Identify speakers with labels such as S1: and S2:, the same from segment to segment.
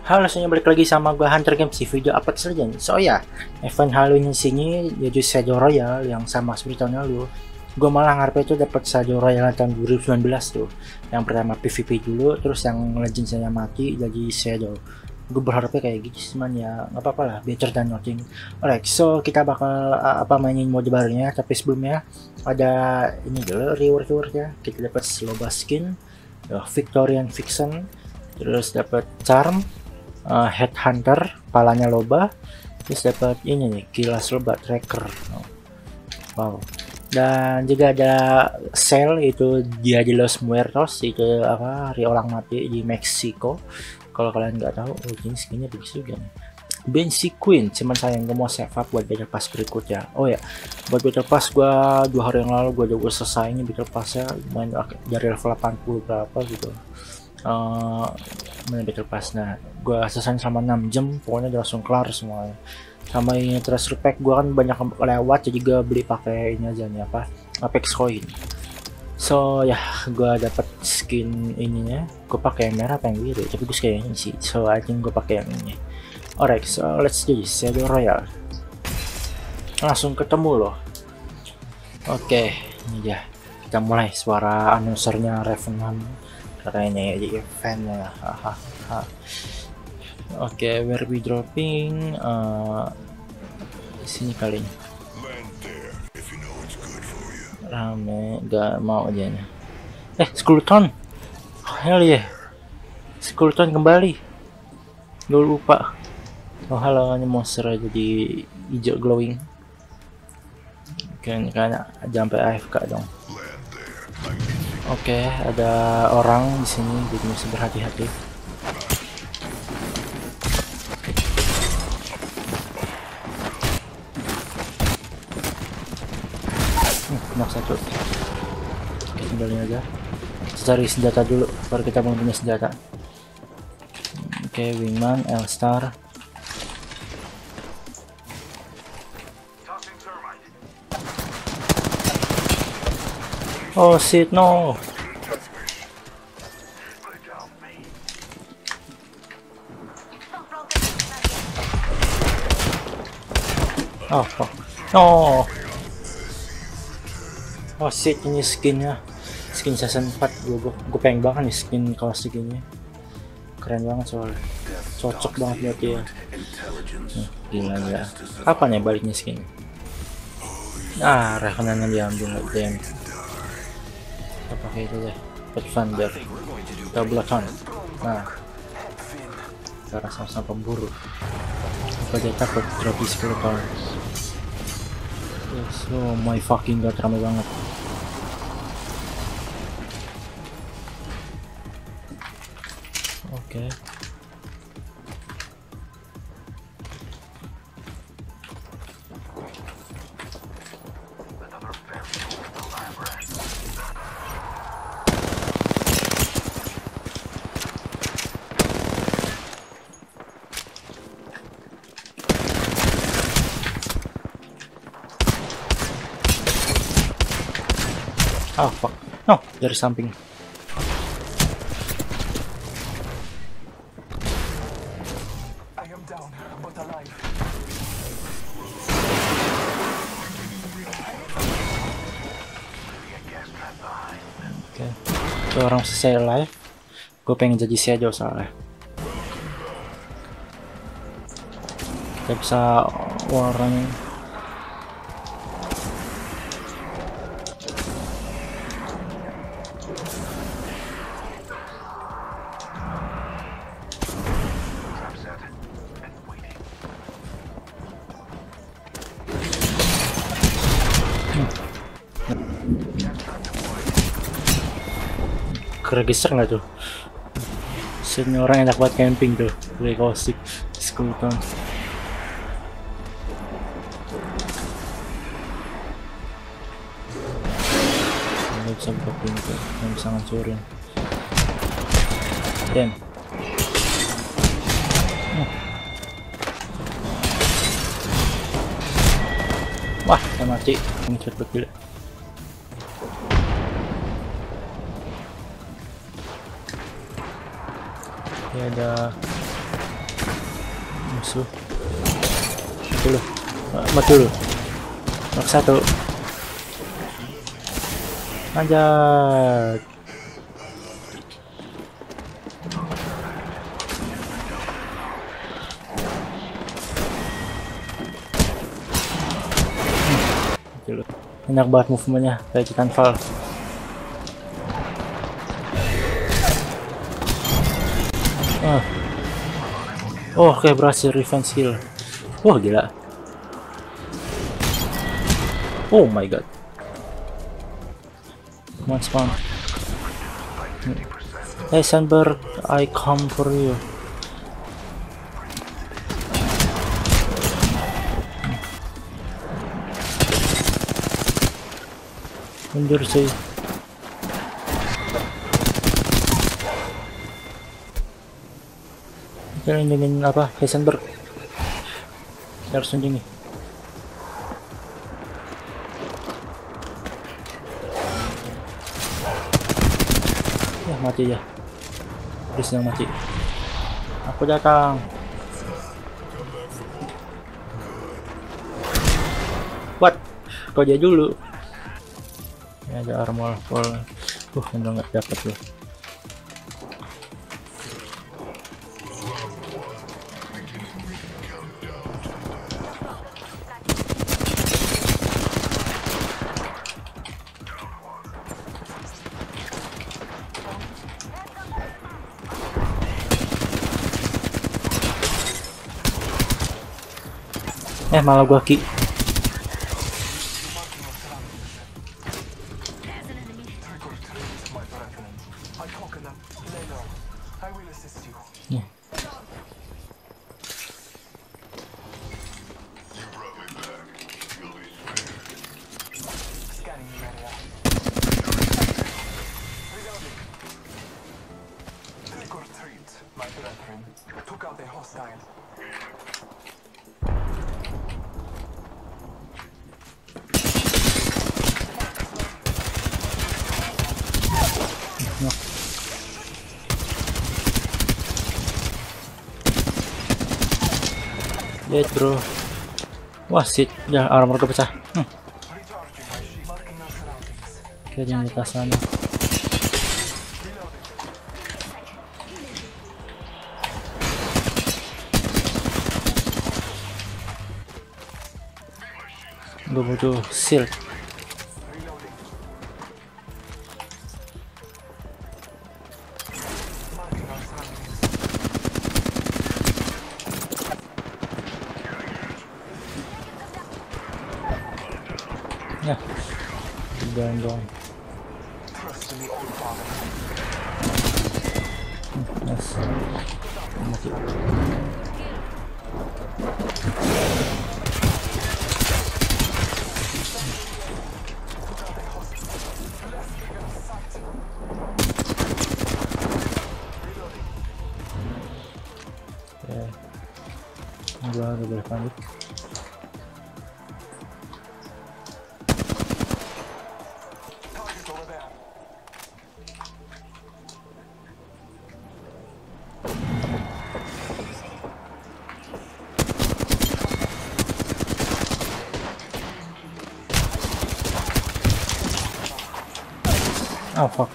S1: Halo semuanya, balik lagi sama gue Hunter Games di video upload saja nih. So ya, event Halloween di sini yaitu Shadow Royale yang sama seperti tahun lalu. Gue malah ngarep itu dapat Shadow Royale tahun 2019 tuh. Yang pertama PvP dulu, terus yang legend saya mati jadi Shadow. Gue berharapnya kayak gitu, cuman ya nggak apa-apa lah, better than nothing. Alright, so kita bakal mainin mode barunya, tapi sebelumnya ada ini dulu reward ya. Kita dapat Sloba skin, Victorian Vixen, terus dapat Charm, Headhunter, palanya loba, terus dapat ini nih, Kilas Loba Tracker. Wow. Dan juga ada sale itu Dia de los Muertos, itu apa, hari orang mati di Meksiko. Kalau kalian nggak tahu, oh ini skinnya bagus juga nih. Bensi Queen, cuman sayang gue mau save up buat battle pass berikutnya. Oh ya, buat battle pass gue 2 hari yang lalu gue udah selesai ini battle passnya, main dari level 80 berapa gitu. Main battle pass, nah gue selesai sama 6 jam, pokoknya udah langsung kelar semuanya. Sama ini treasure pack gue kan banyak lewat, jadi gue beli pakai ini aja nih, apa, Apex Coin. So ya, gue dapat skin ininya, gue pakai yang merah apa yang biru, tapi gue suka yang ini sih, so I think gue pakai yang ini. Alright, so let's do this, Shadow Royale. Langsung ketemu loh. Oke, ini dia, kita mulai. Suara announcernya Revenant karena ini di eventnya. Oke, where we dropping? Di sini kali ini. Rame, gak mau aja nih. Skeleton. Hell yeah, Skeleton kembali. Gue lupa. Oh halo, ini monster aja di hijau glowing. Kan sampai AFK dong. Oke, ada orang di sini, jadi mesti berhati-hati. Knock satu. Oke, tinggalin aja. Cari senjata dulu, baru kita mau punya senjata. Oke, Wingman, L-Star. Oh shit, no. Oh fuck. No. Oh shit, ini skinnya, skin season 4. Gue pengen banget nih skin kelas segini. Keren banget soalnya, cocok banget buat dia. Gila ya. Apa nih baliknya skin? Rekenannya diambil DM. Kita pakai itu deh, Pathfinder Doubleton. Nah, kita sama-sama pemburu. Apa dia takut drop di 10 tahun? Yes, oh my fucking god, ramai banget. Oke. Oh fuck, no, dari samping. Oke, itu orang selesai live. Gue pengen jadi Shadow soalnya. Kita bisa warning. Keregister nggak tuh? Sini orang enak buat camping tuh, Play Caustic, Skeleton. Nggak bisa buka pintu, nggak bisa ngancurin. Dan wah, kita mati. Ini cepet gila. Ini ada musuh. Mati dulu. Knock 1. Anjay. Enak banget movementnya kayak Titanfall. Oke, berhasil revenge kill. Wah, gila. Oh my god. Come on, spawn. Hey Sandberg, I come for you. Mundur cuy. Kita lindungin apa? Heisenberg. Kita harus lindungi. Ya mati ya. Chris yang mati. Aku datang. What? Kau dia dulu. Ya, ada armor full. Udah nggak dapat loh. Malah gua ki. Dead bro. Wah shit, ya armor kepecah. Oke, di atas sana. Gue butuh shield. Ya, jangan dong. Yes. Mati. Gua udah boleh lanjut. Oh fuck.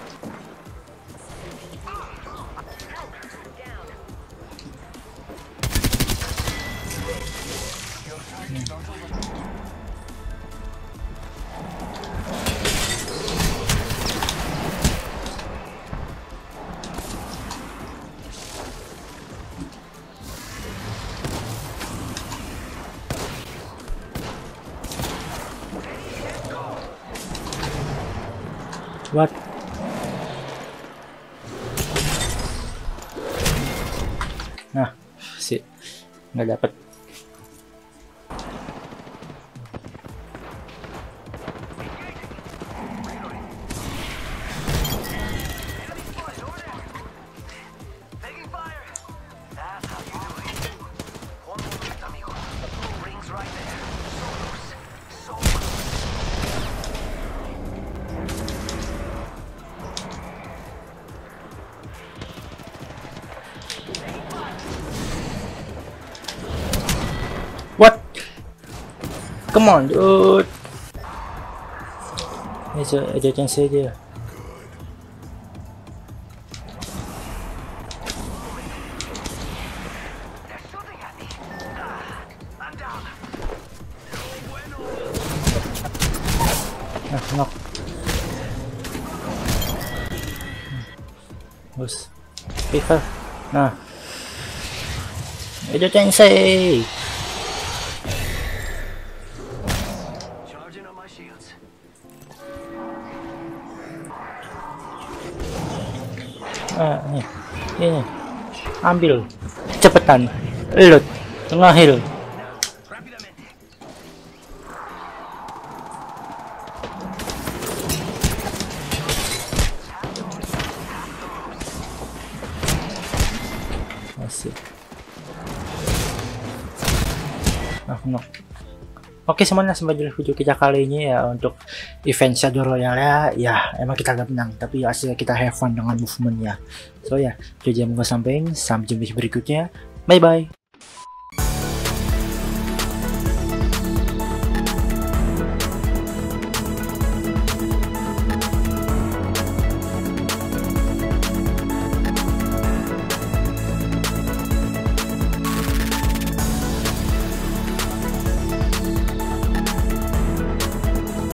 S1: What? Nah, sih nggak dapet. What? Come on, dude. Ada chance aja. Knock. Bos. Picker. Nah. Ada chance. Nih. Ini. Ambil. Cepetan. Loot. Tengah heal. Asik. Knock. Oke semuanya, sampai di video kita kali ini ya. Untuk event Shadow Royale ya emang kita gak menang, tapi hasilnya kita have fun dengan movementnya. So ya, itu aja yang gue sampaikan. Sampai jumpa berikutnya. Bye bye.